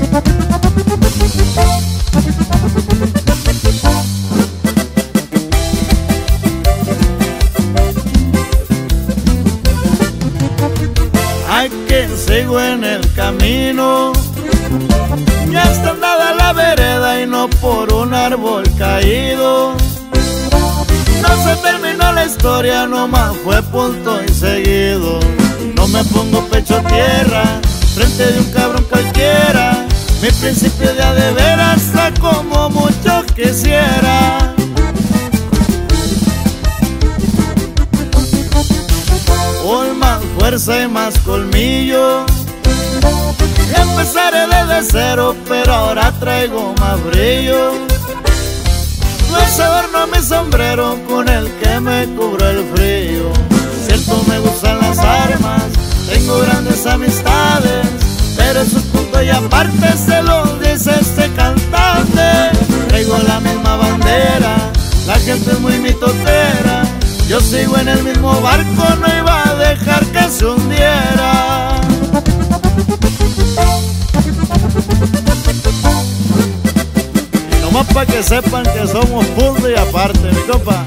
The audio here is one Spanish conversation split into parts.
Ay, que sigo en el camino, ya está andada la vereda y no por un árbol caído. No se terminó la historia, nomás fue punto y seguido. No me pongo pecho a tierra frente de un cabrón cualquiera. Mi principio de veras está como mucho quisiera. Hoy más fuerza y más colmillo, empezaré desde cero, pero ahora traigo más brillo. No es adorno mi sombrero con el que me cubro el frío. Cierto me gustan las armas, tengo grandes amistades, pero eso es punto y aparte, se lo dice este cantante. Traigo la misma bandera, la gente es muy mitotera. Yo sigo en el mismo barco, no iba a dejar que se hundiera. Y nomás para que sepan que somos punto y aparte, mi compa.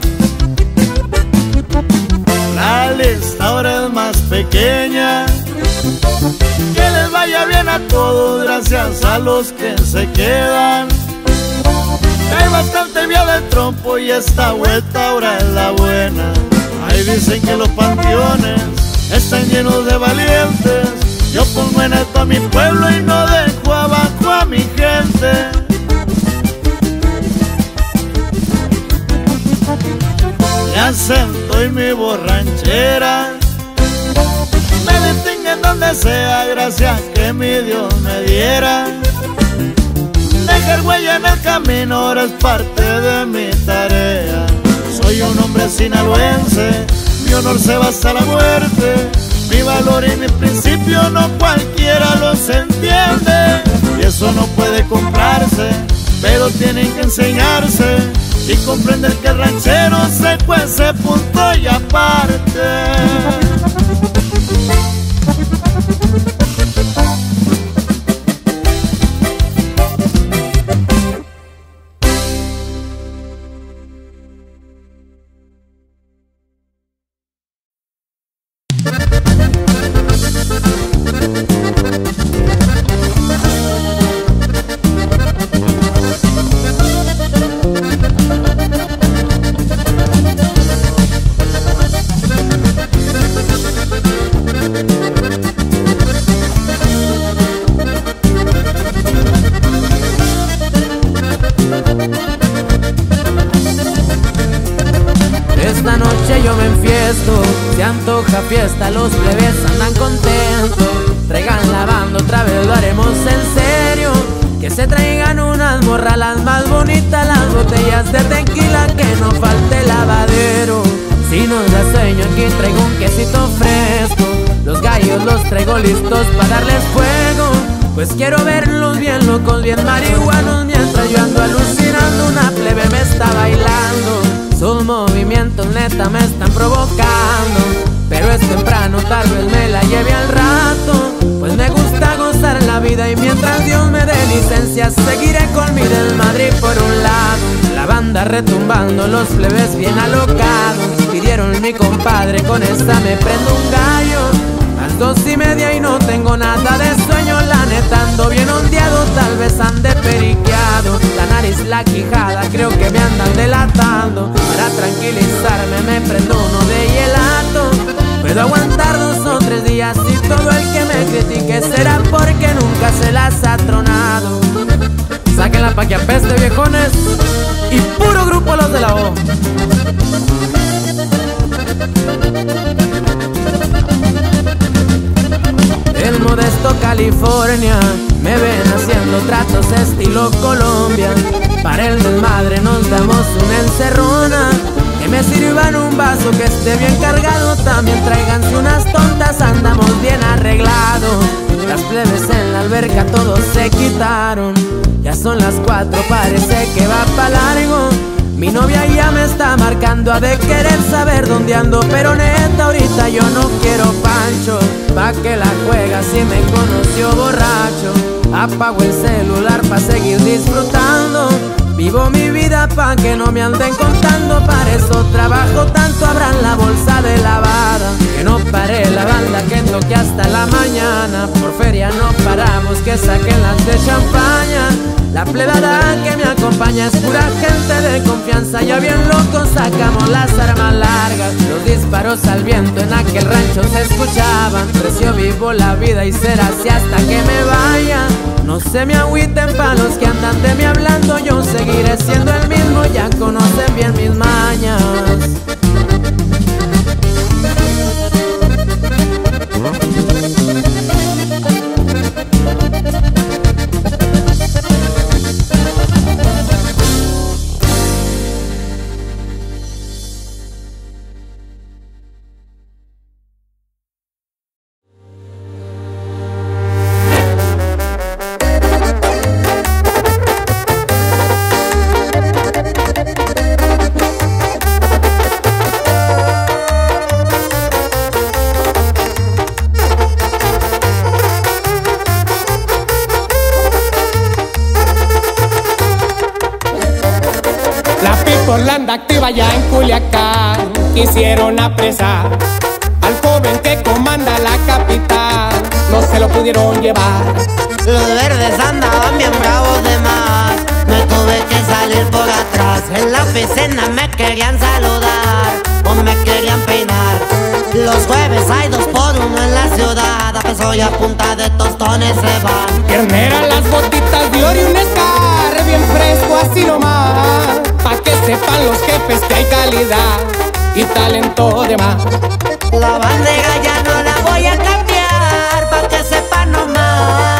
La lista ahora es más pequeña. Que les vaya bien a todos, gracias a los que se quedan. Hay bastante vía del trompo y esta vuelta ahora es la buena. Ahí dicen que los panteones están llenos de valientes. Yo pongo en alto a mi pueblo y no dejo abajo a mi gente. Me asento en mi borranchera, me distinguen donde sea, gracias que mi Dios me diera. Dejar huella en el camino ahora es parte de mi tarea. Soy un hombre sinaloense, mi honor se va hasta la muerte. Mi valor y mi principio no cualquiera los entiende. Y eso no puede comprarse, pero tienen que enseñarse y comprender que el ranchero se cuece punto y aparte. Esta noche yo me enfiesto, se antoja fiesta, los plebes andan contentos. Traigan la banda, otra vez lo haremos en serio. Que se traigan unas morras las más bonitas, las botellas de tequila, que no falte lavadero. Si nos da sueño aquí traigo un quesito fresco, los gallos los traigo listos para darles fuego. Pues quiero verlos bien locos, bien marihuanos, mientras yo ando alucinando, una plebe me está bailando. Sus movimientos neta me están provocando, pero es temprano, tal vez me la lleve al rato. Pues me gusta gozar la vida y mientras Dios me dé licencia, seguiré con mi desmadre por un lado. La banda retumbando, los plebes bien alocados. Pidieron mi compadre, con esta me prendo un gallo. Las 2:30 y no tengo nada de sueño, la neta ando bien ondeado, tal vez ande periqueado. La nariz, la quijada, creo que me andan delatando. Para tranquilizarme me prendo uno de hielato. Puedo aguantar 2 o 3 días y todo el que me critique será porque nunca se las ha tronado. Sáquenla pa' que apeste, viejones, y puro grupo los de la O. El Modesto, California, me ven haciendo tratos estilo Colombia. Para el desmadre nos damos una encerrona. Que me sirvan un vaso que esté bien cargado, también tráiganse unas tontas, andamos bien arreglados. Las plebes en la alberca todos se quitaron, ya son las 4, parece que va pa' largo. Mi novia ya me está marcando, ha de querer saber dónde ando, pero neta ahorita yo no quiero pancho. Pa' que la juega si me conoció borracho. Apago el celular pa' seguir disfrutando. Vivo mi vida pa' que no me anden contando. Para eso trabajo tanto, abran la bolsa de lavada. Que no pare la banda, que toque hasta la mañana. Por feria no paramos, que saquen las de champaña. La plebada que me acompaña es pura gente de confianza. Ya bien locos sacamos las armas largas. Los disparos al viento en aquel rancho se escuchaban. Precio vivo la vida y será así hasta que me vaya. No se me agüiten pa' los que andan de mí hablando. Yo seguiré siendo el mismo, ya conocen bien mis mañas. Orlando activa ya en Culiacán. Quisieron apresar al joven que comanda la capital. No se lo pudieron llevar. Los verdes andaban bien bravos de más. Me tuve que salir por atrás. En la oficina me querían saludar o me querían peinar. Los jueves hay 2 por 1 en la ciudad. A peso y a punta de tostones se van. Ternera, las botitas de oro y un Scar, bien fresco así nomás. Pa' que sepan los jefes que hay calidad y talento de más. La bandera ya no la voy a cambiar, pa' que sepan nomás.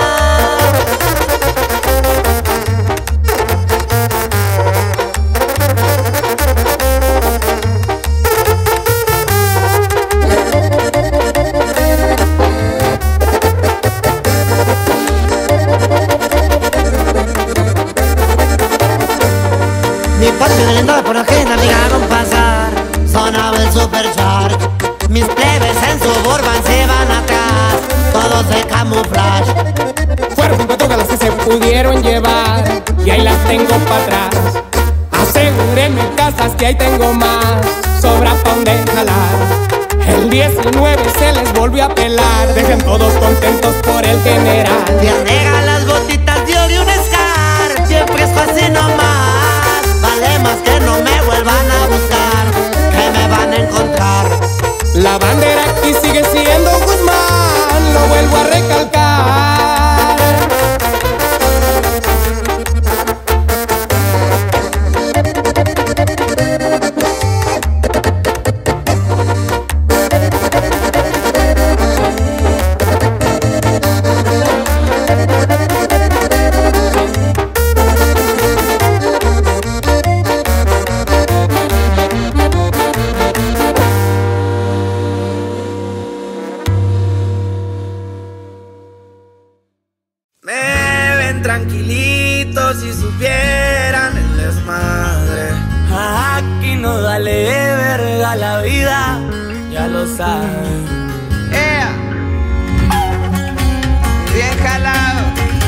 Mi patio de lento por ajena me dejaron pasar. Sonaba el supercharge. Mis plebes en Suburban se van atrás, todos de camuflaje. Fueron 4 galas que se pudieron llevar y ahí las tengo para atrás. Asegúrenme casas que ahí tengo más, sobra pa' donde jalar. El 19 se les volvió a pelar, dejen todos contentos por el general. Bien negra las botitas de oro y un Scar, bien fresco así nomás. Vale más que no me vuelvan a buscar, que me van a encontrar. La bandera aquí sigue siendo Guzmán, lo vuelvo a recalcar. Tranquilitos si supieran el desmadre. Aquí no vale verga la vida, ya lo saben. Bien jalado.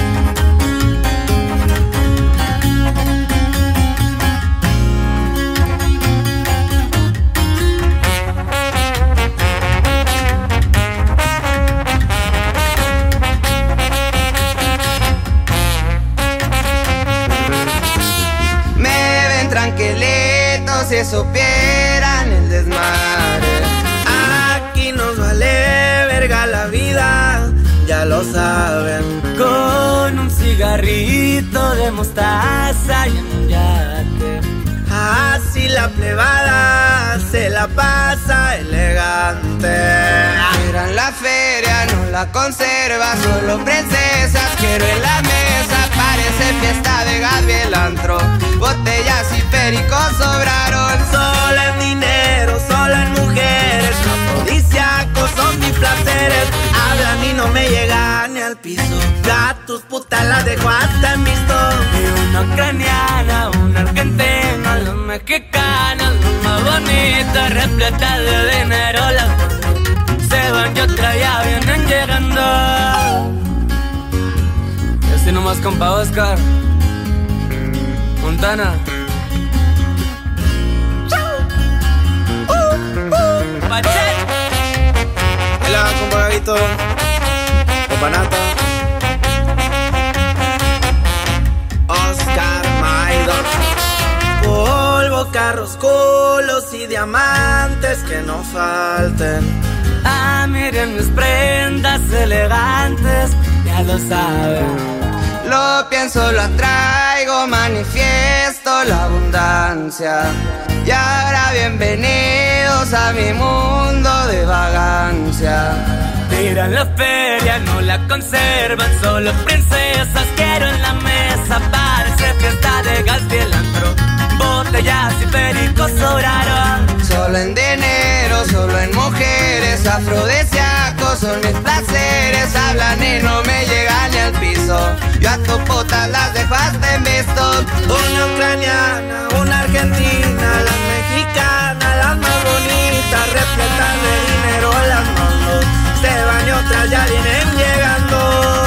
Tranquilitos si supieran el desmadre. Aquí nos vale verga la vida, ya lo saben. Con un cigarrito de mostaza y en un yate. Así la plebada se la pasa elegante. Miran la feria, no la conserva, solo princesas quiero en la mesa. Parece fiesta de Gabriel Antro, botellas y pericos sobraron. Solo en dinero, solo en mujeres, afrodisíacos son mis placeres. Hablan y no me llegan ni al piso, ya tus putas las dejo hasta en visto. Y una ucraniana, una argentina, las mexicanas, las más bonitas, repletas de dinero. Las se van y otras ya vienen llegando. nomás, compa Oscar Montana. Hola, compa Gavito, compa Oscar Maidon. Polvo, carros, culos y diamantes que no falten. Ah, miren mis prendas elegantes, ya lo saben. Lo pienso, lo atraigo, manifiesto la abundancia. Y ahora bienvenidos a mi mundo de vagancia. Tiran la feria, no la conservan, solo princesas quiero en la mesa. Parece fiesta de gas y el antro, botellas y pericos sobraron. Solo en dinero, solo en mujeres, afrodisíacos son mis placeres. Hablan y no me llegan ni al piso, yo a tu puta las dejaste en visto. Una ucraniana, una argentina, las mexicanas, las más bonitas, repletas de dinero las mando. Se van y otras ya vienen llegando.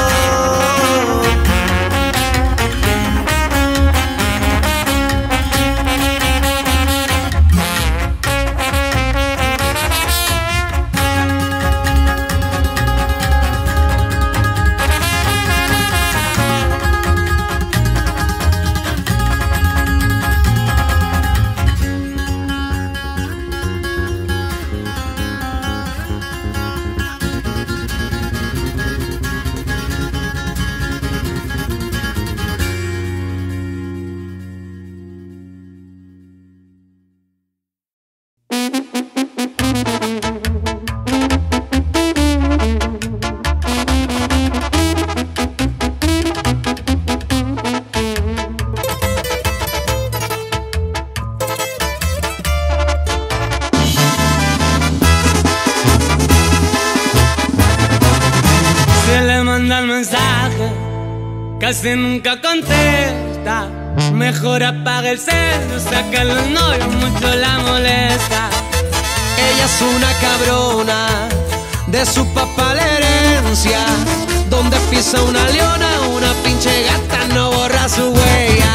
Casi nunca contesta, mejor apaga el cel, saca los novios, mucho la molesta. Ella es una cabrona, de su papá la herencia. Donde pisa una leona, una pinche gata no borra su huella.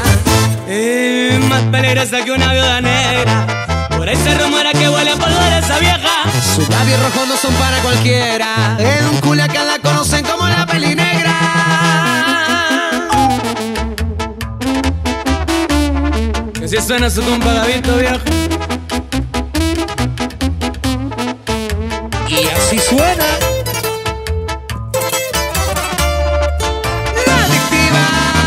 Más peligrosa que una viuda negra, por ahí se rumora que huele a polvor esa vieja. Sus labios rojos no son para cualquiera, en un Culiacán la conocen como la pelinegra. Si suena su compa Gavito, viejo. Y así suena la adictiva.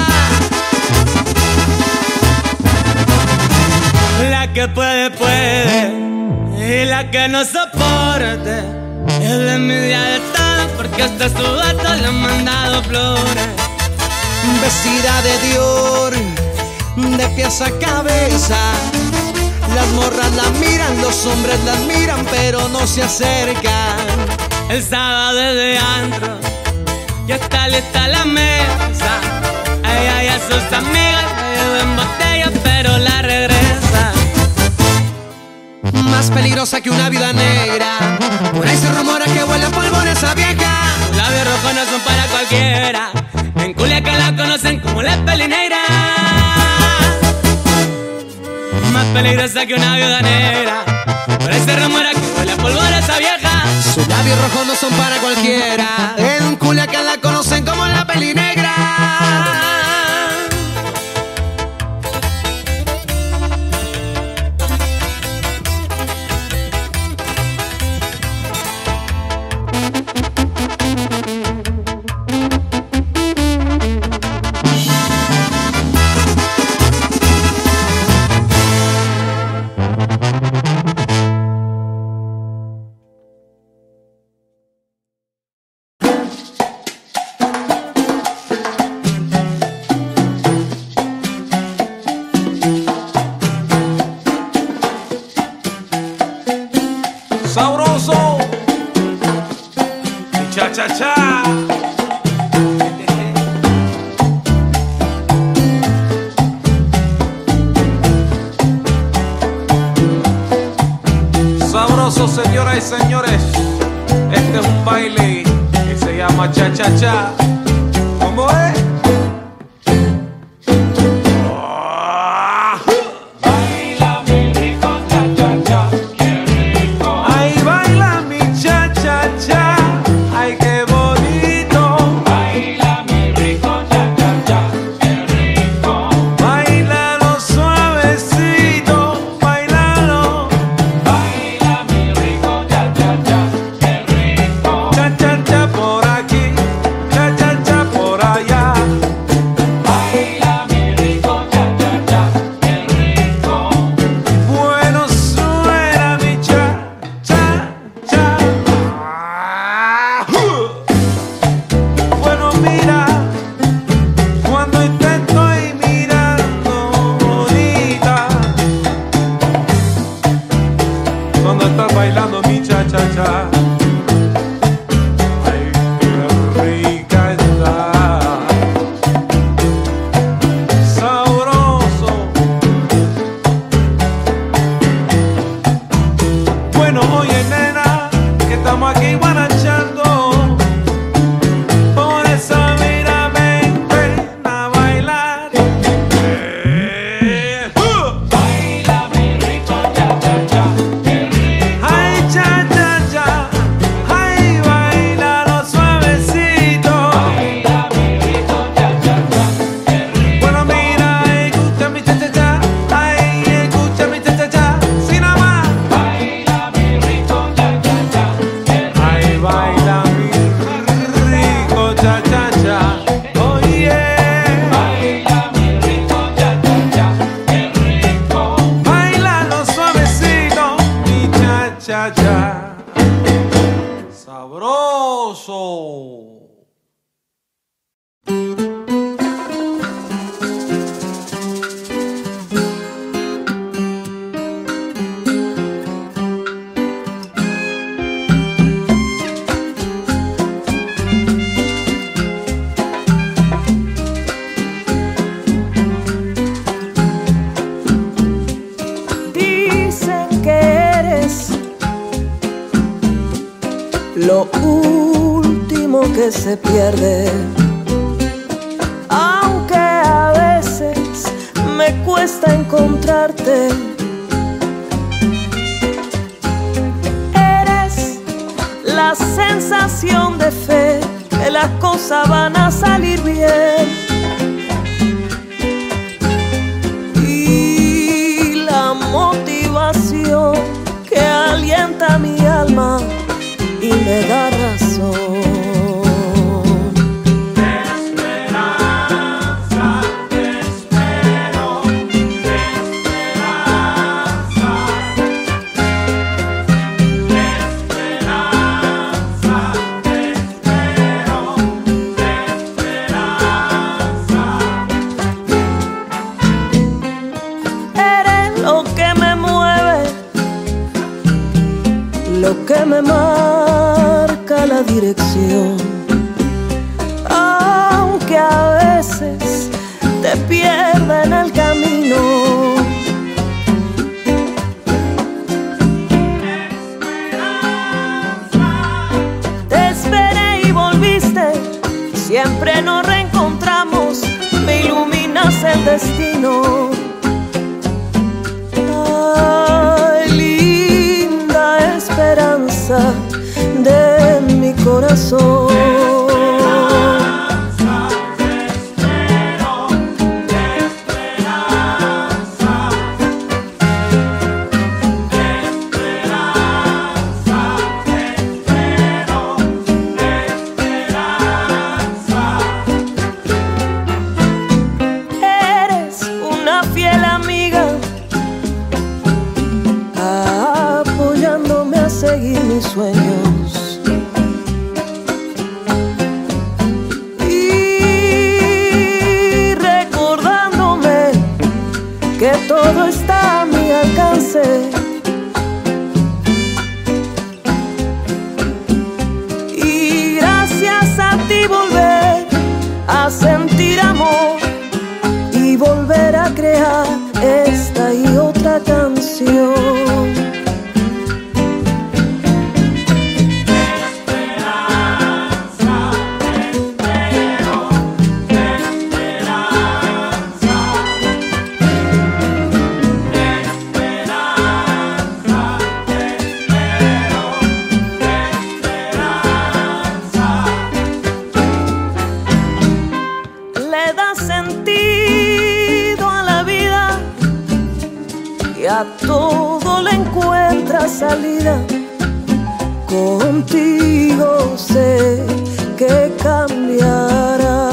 La que puede, puede, y la que no soporte. Es la envidia de todo, porque hasta su vato le han mandado flores. Vestida de Dior, de pies a cabeza, las morras la miran, los hombres las miran, pero no se acercan. El sábado de antro, ya está lista la mesa. A ella y a sus amigas le llevan botella, pero la regresa. Más peligrosa que una viuda negra, por ahí se rumora que huele a polvo esa vieja. Los labios rojos no son para cualquiera, en Culiacán la conocen como la pelinegra. Más peligrosa que una viuda negra, por ahí se rumora que huele a polvor esa vieja. Sus labios rojos no son para cualquiera, en un Culiacán la conocen como la pelinegra. Sabroso y cha cha cha. Sabroso, señoras y señores, este es un baile que se llama cha cha cha. ¿Cómo es? lo último que se pierde. Aunque a veces me cuesta encontrarte, eres la sensación de fe que las cosas van a salir bien, y la motivación que alienta mi alma y me da razón. Lo que me marca la dirección, aunque a veces te pierda en el camino. Te esperé y volviste, siempre nos reencontramos, me iluminas el destino. Esperanza de mi corazón. Eres una fiel amiga, apoyándome a seguir mis sueños, y recordándome que todo está a mi alcance, y gracias a ti volver a sentir amor y volver a crear esta y otra canción. A todo le encuentras salida, contigo sé que cambiará.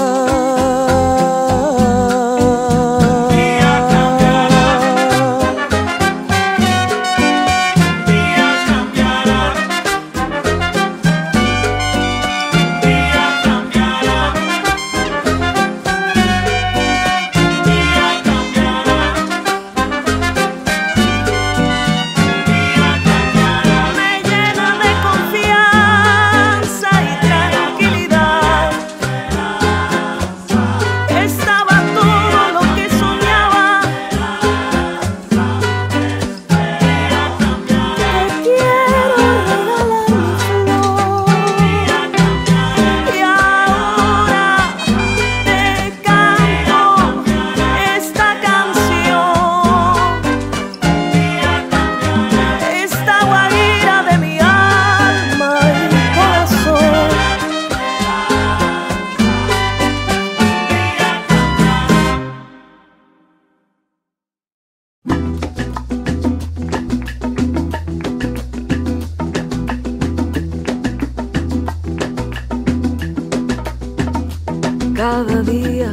Cada día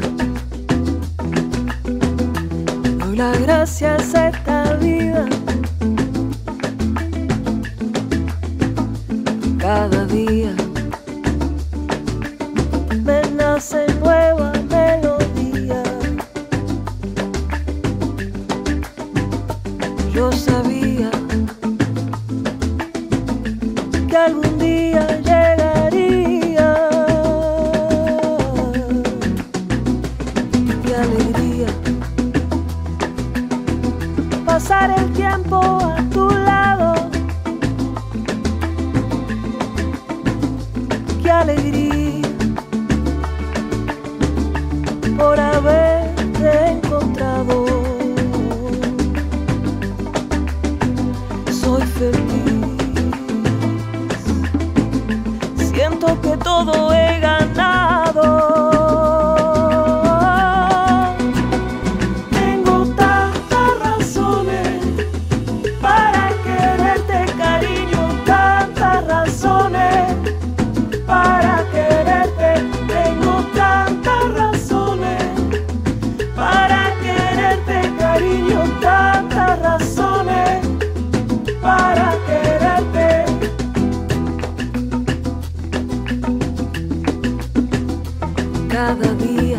doy las gracias a esta vida. Cada día me nace nueva melodía. Yo sabía que algún día llegaría mi alegría, pasar el tiempo a tu lado, por haberte encontrado. Soy feliz, siento que todo he ganado. Cada día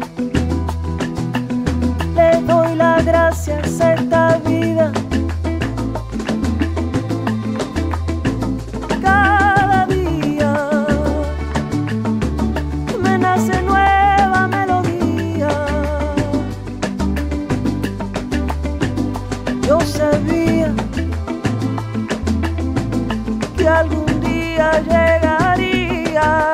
le doy las gracias a esta vida. Cada día me nace nueva melodía. Yo sabía que algún día llegaría.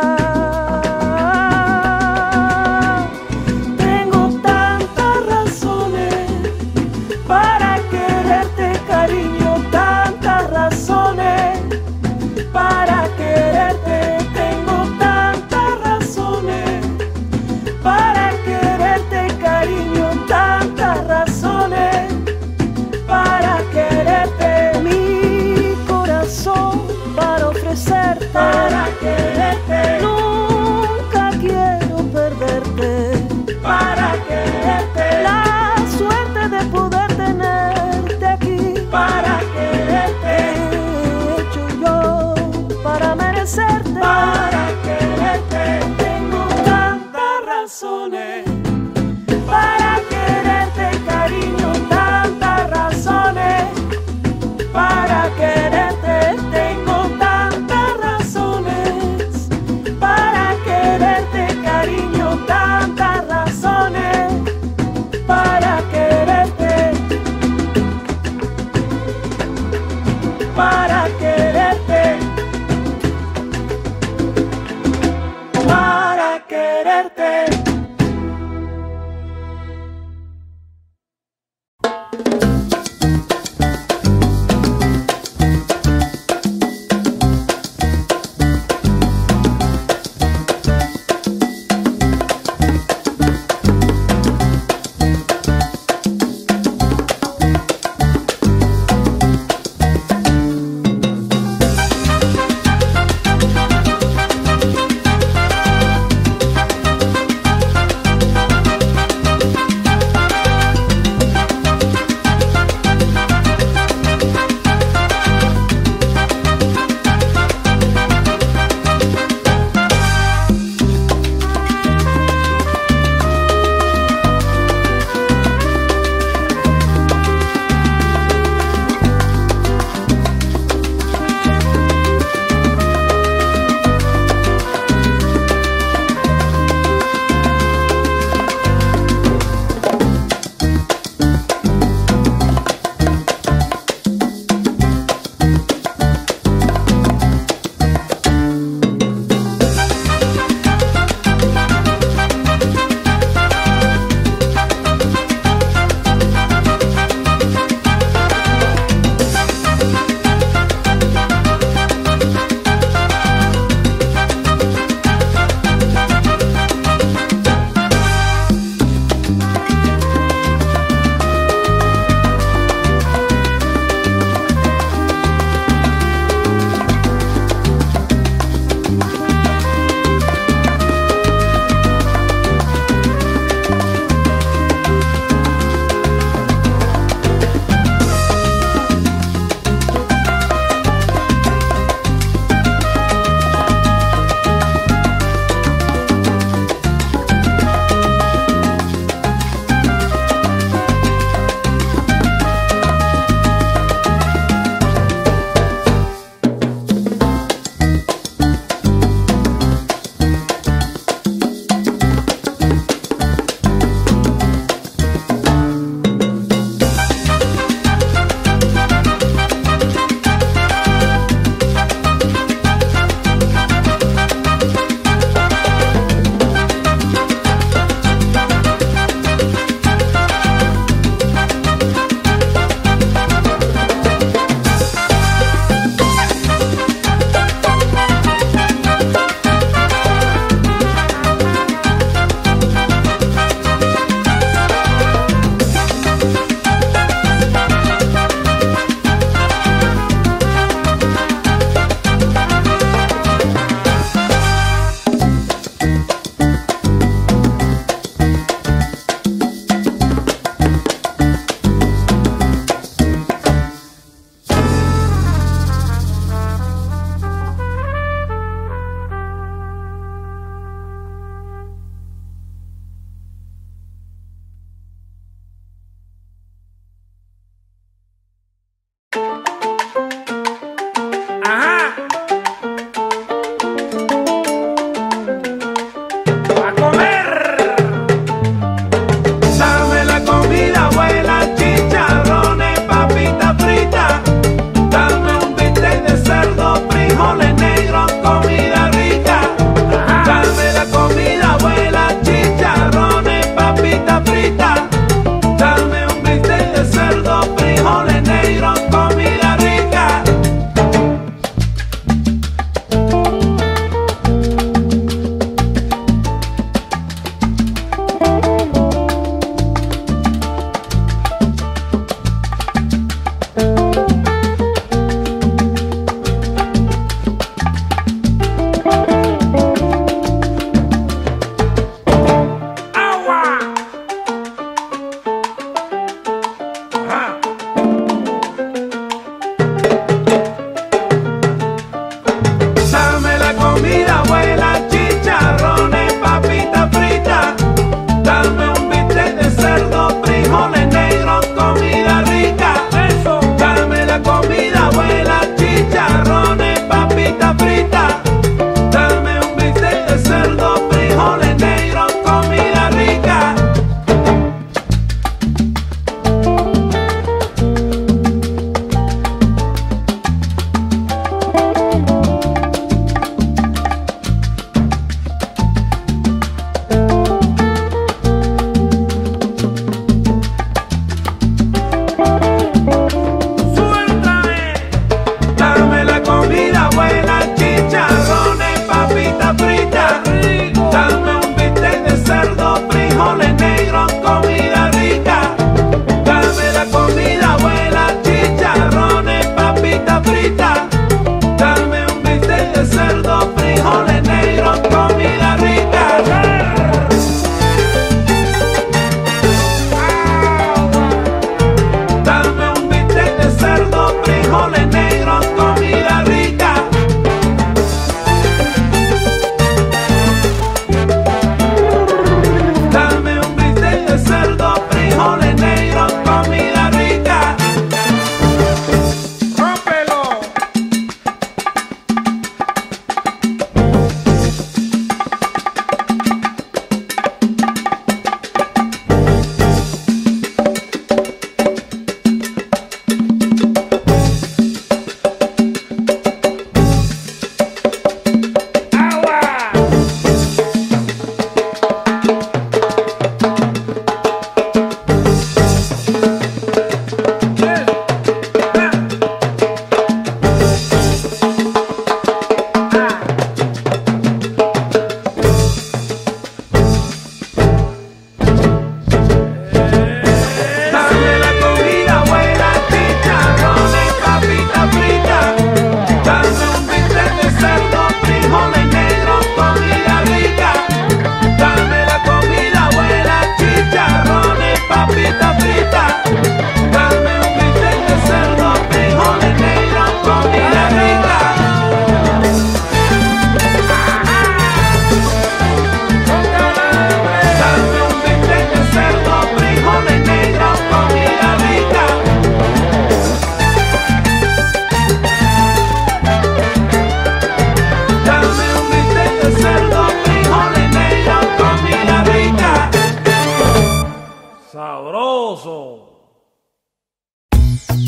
Para quererte, nunca quiero perderte. Para quererte, la suerte de poder tenerte aquí. Para quererte, he hecho yo para merecerte. Para quererte, tengo tantas razones. Para quererte, cariño, tantas razones. Para quererte, tengo tantas razones para quererte, para quererte, para quererte.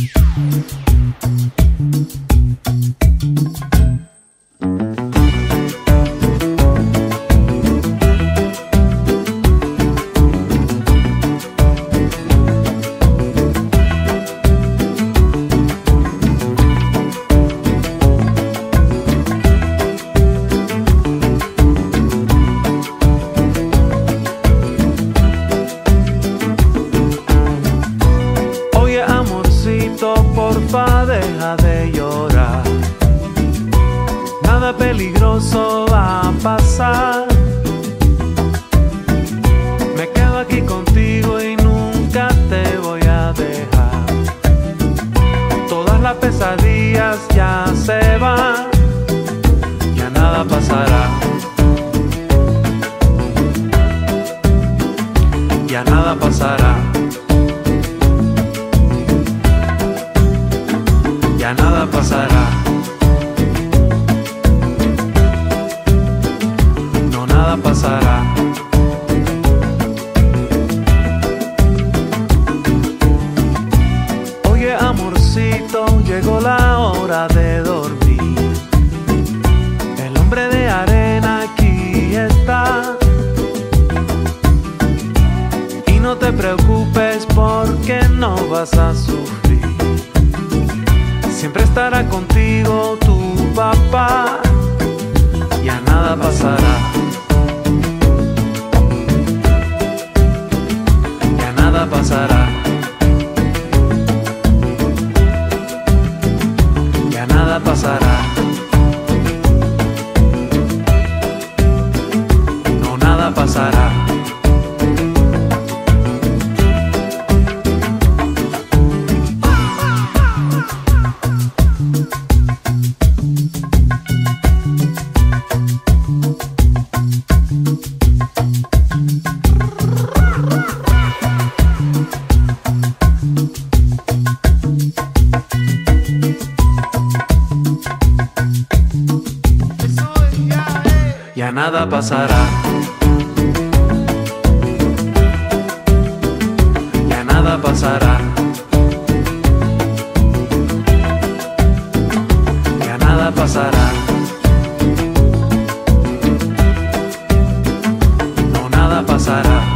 Porfa, deja de llorar. Nada peligroso va a pasar. Me quedo aquí contigo y nunca te voy a dejar. Todas las pesadillas ya se van, ya nada pasará. Ya nada pasará. Ya nada pasará. No, nada pasará. Oye, amorcito, llegó la hora de dormir. El hombre de arena aquí está. Y no te preocupes porque no vas a sufrir. Siempre estará contigo tu papá. Ya nada pasará. Ya nada pasará. Ya nada pasará. No, nada pasará. Ya nada pasará. Ya nada pasará. Ya nada pasará. No, nada pasará.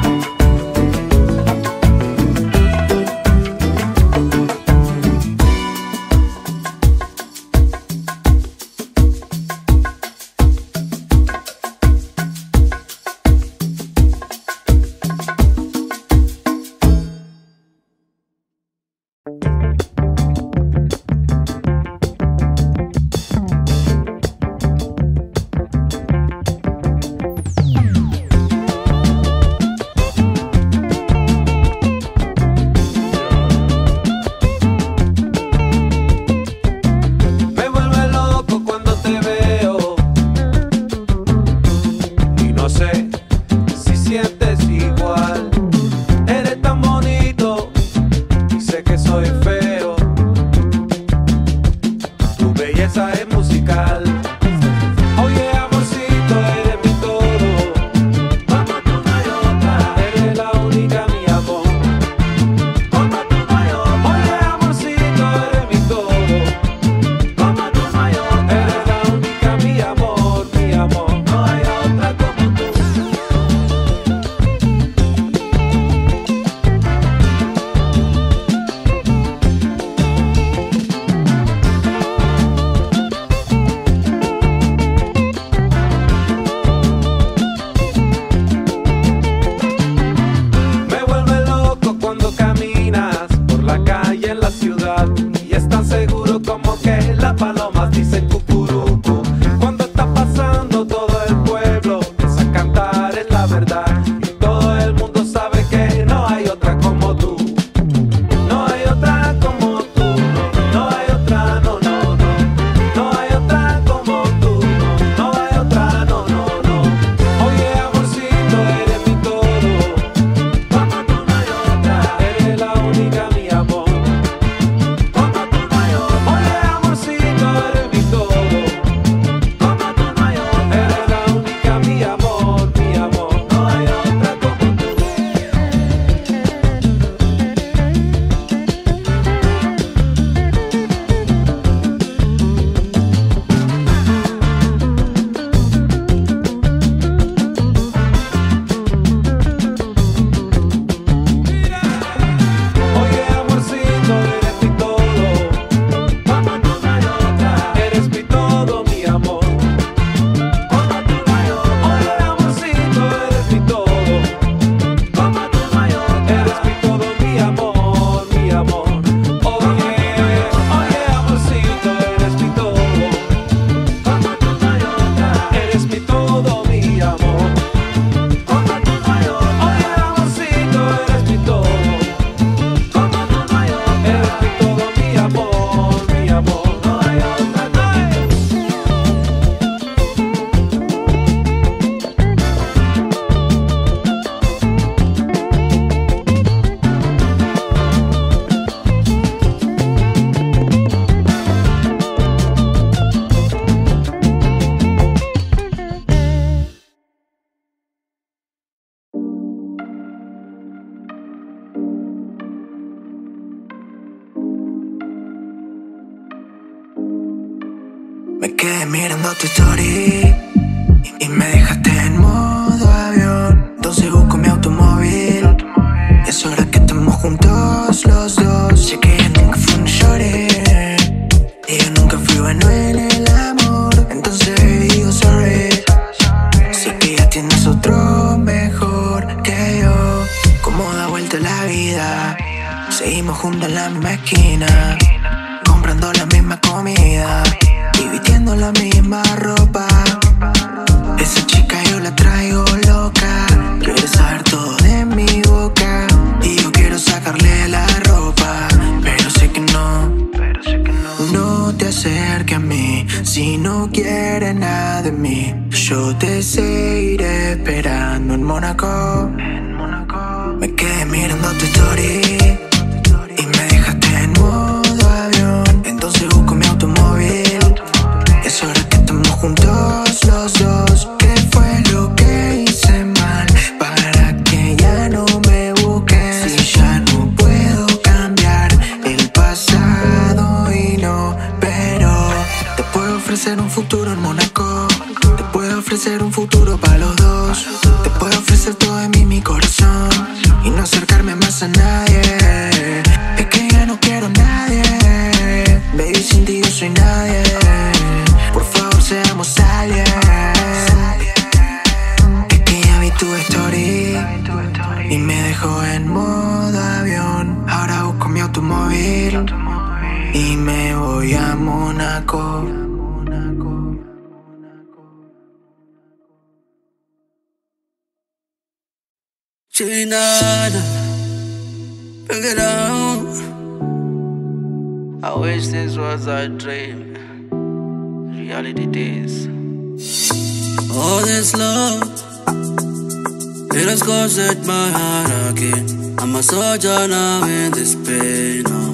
quedé mirando tu story y me dejaste en modo avión. Entonces busco mi automóvil. Es hora que estemos juntos los dos. Sé que ella nunca fue un shorty y yo nunca fui bueno en el amor. Entonces digo sorry. Sé que ya tienes otro mejor que yo. Cómo da vuelta la vida. Seguimos juntos en la misma esquina, comprando la misma comida y vistiendo la misma ropa. Esa chica yo la traigo loca. Quiere saber todo de mi boca y yo quiero sacarle la ropa, pero sé que no. No te acerques a mí si no quieres nada de mí. Yo te seguiré esperando en Mónaco. Me quedé mirando tu story y me dejaste en modo avión. Entonces busco mi automóvil. Es hora que estemos juntos los dos. ¿Qué fue lo que hice mal para que ya no me busques? Si ya no puedo cambiar el pasado y no, pero te puedo ofrecer un futuro en Mónaco. Te puedo ofrecer un futuro para los dos. Te puedo ofrecer todo de mí, mi corazón, y no acercarme más a nadie. Es que ya no quiero a nadie. Baby, sin ti yo soy nadie. Por favor, seamos alguien. Es que ya vi tu story y me dejó en modo avión. Ahora busco mi automóvil y me voy a Mónaco. Chinana, pick it up. I wish this was a dream. Reality days. All this love, it has caused my heart again. I'm a soldier now in this pain. Oh.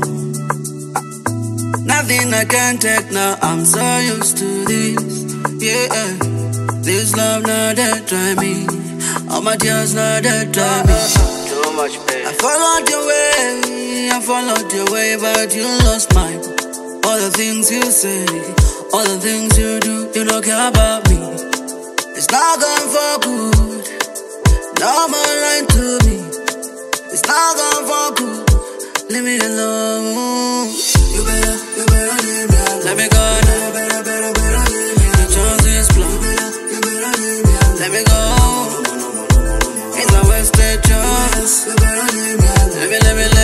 Nothing I can take now. I'm so used to this. Yeah, this love now that drive me. All my tears now that drive me. Too much pain. I followed your way, but you lost mine. All the things you say, all the things you do, you don't care about me. It's not going for good. No more lying to me. It's not going for good. Leave me alone. You better leave me alone. Let me go now. Better leave me alone. The chance is blown. You better leave me alone. Let me go. It's a wasted chance. You better leave me alone. Let me.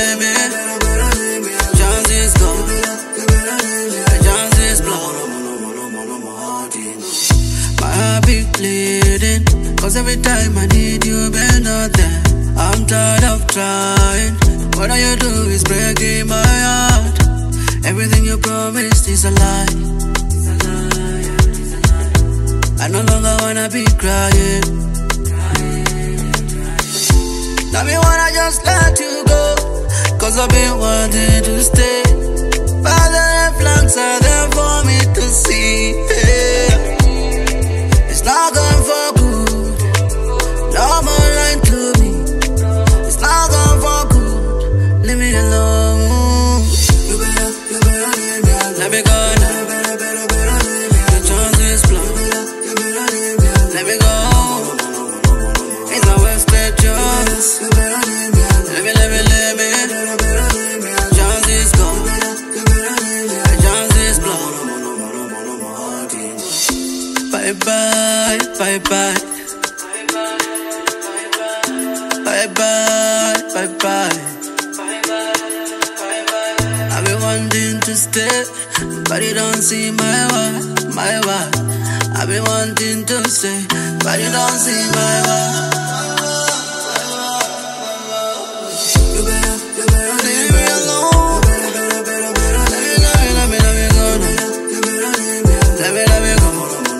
Chance is gone. The chance is blown. My heart be bleeding, cause every time I need you, you're not there. I'm tired of trying. What all you do is breaking my heart. Everything you promised is a lie. I no longer wanna be crying. Now me wanna just let you go, cause I've been wanting to stay. But the red flags are there for me to see. Yeah. It's not going for good. No more lying to me. It's not going for good. Leave me alone. You better leave me alone. Let me go now. Better leave me alone. The chance is blown. You better leave me alone. Let me go. It's a wasted chance. You better leave me alone. Let me. Better leave me alone. Chance is gone. You better leave me alone. The chance is blown. Bye bye, bye bye. Bye bye, bye bye. I've been wanting to stay, but you don't see my why. I've been wanting to stay, but you don't see my why. You better leave me alone. Let me go now. Let me go.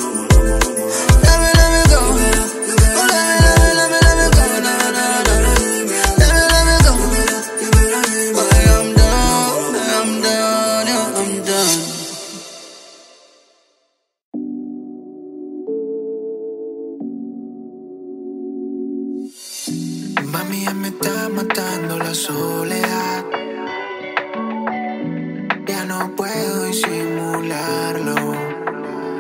Mami, ya me está matando la soledad. Ya no puedo disimularlo.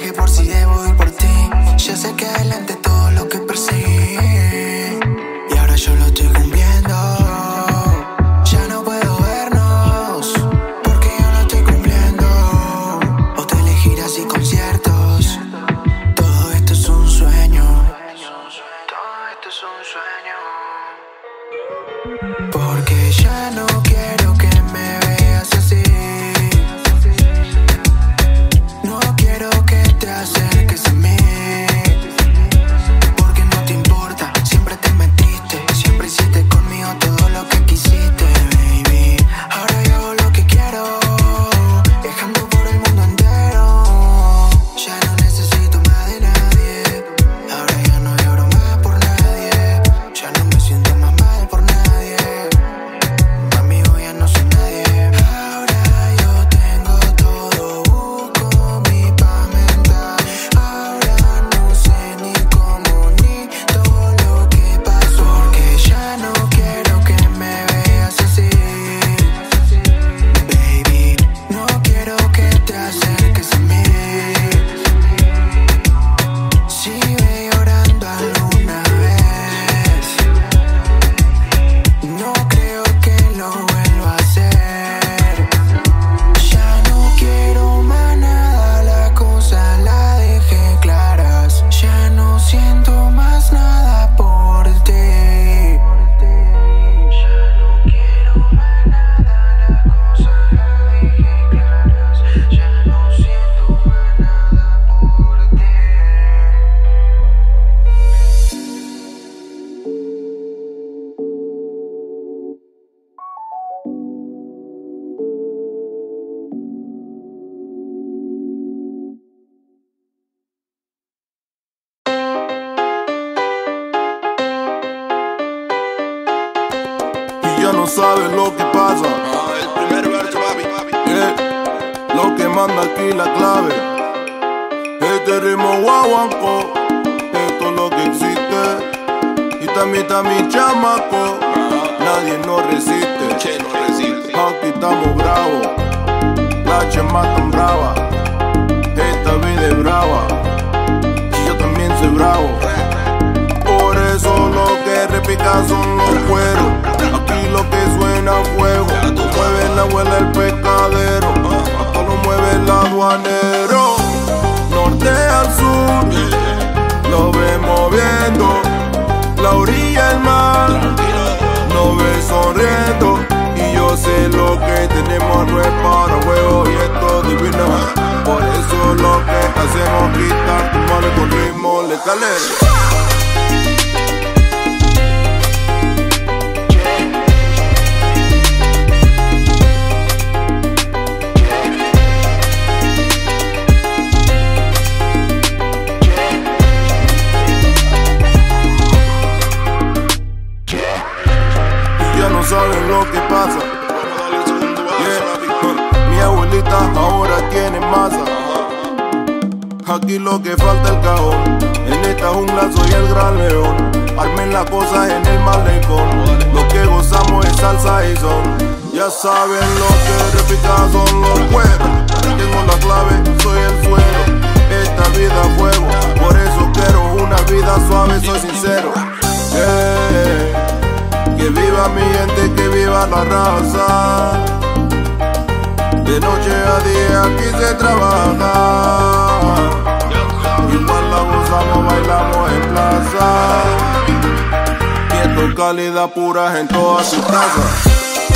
viaje por si debo ir por ti. Ya sé que adelante todo lo que perseguí y ahora yo lo estoy cumpliendo. Ya no puedo vernos porque yo lo estoy cumpliendo. Hotel, giras y conciertos. Todo esto es un sueño. Todo esto es un sueño. Porque ya no quiero que me veas así. No quiero que te acerques a mí. Porque no te importa, siempre te metiste. Siempre hiciste conmigo todo lo que quisiste, baby. Ahora yo hago lo que quiero, viajando por el mundo entero. Ya no necesito más de nadie. Ahora ya no lloro más por nadie. Ya no me siento más mal por nadie. Amigo, ya no soy nadie. Ahora yo tengo todo, busco mi paz mental. Ahora no sé ni cómo ni todo lo que pasó. Porque ya no quiero que me veas así, baby. No quiero que te acerques a mí. Sigue llorando alguna vez. No creo que lo vuelva a hacer. Ya no quiero más nada, la cosa la dejé claras. Ya no siento más nada por ti. Ya no quiero más nada, la cosa la dejé claras. Ya no siento más nada por ti. Y ya no sabes lo que pasa. El primer verso, papi. Lo que manda aquí la clave. Este ritmo guaguanco, esto es lo que existe. Y también está mi chamaco, nadie nos resiste. Che, no resiste. Aquí estamos bravos, la chema tan brava. Esta vida es brava, y yo también soy bravo. Por eso lo que repica son los cueros. Aquí lo que suena fuego. Mueve la abuela el pescadero, hasta lo mueve el aduanero. Norte al sur, lo ves moviendo. La orilla del mar, nos ves sonriendo. Y yo sé lo que tenemos no es para juego y esto es divino. Por eso lo que hacemos quitar tu mano con ritmo letal. Saben lo que pasa. Mi abuelita ahora tiene masa. Aquí lo que falta el cajón. En esta jungla soy el gran león. Armen las cosas en el malecón. Lo que gozamos es salsa y son. Ya saben lo que repica son los cueros. Tengo la clave, soy el suero. Esta vida es fuego. Por eso quiero una vida suave, soy sincero. Que viva mi gente, que viva la raza. De noche a día aquí se trabaja. Igual la gozamos, bailamos en plaza. Quieto, calidad pura en todas sus casas.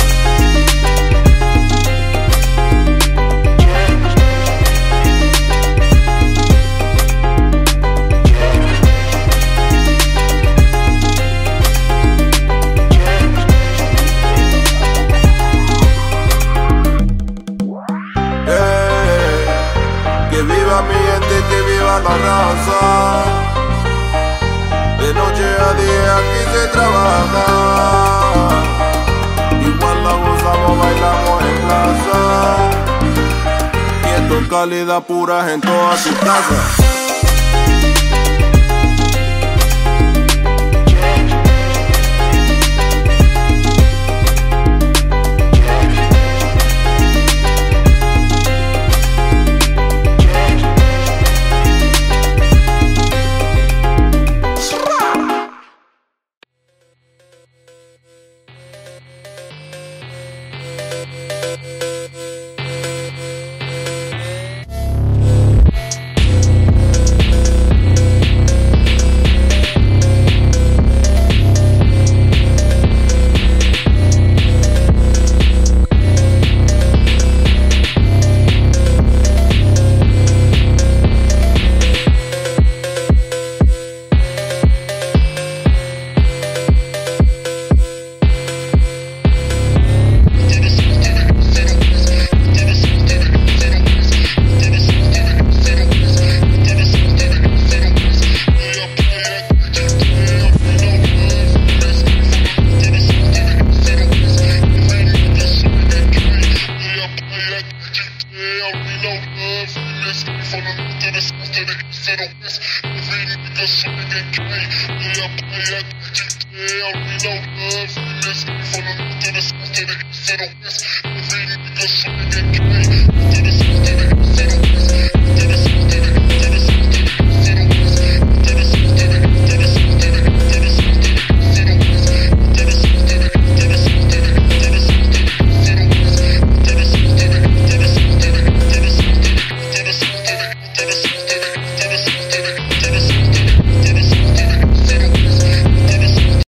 Que viva mi gente, que viva la raza. De noche a día aquí se trabaja. Igual la gozamos, bailamos en plaza. Quieto, calidad pura en todas sus casas. love love. Let's go from the north to the south to the east to the west. Every nigga swinging gay. Yeah, boy, I got you down. We love love. Let's go from the north to the south to the east to the west. Every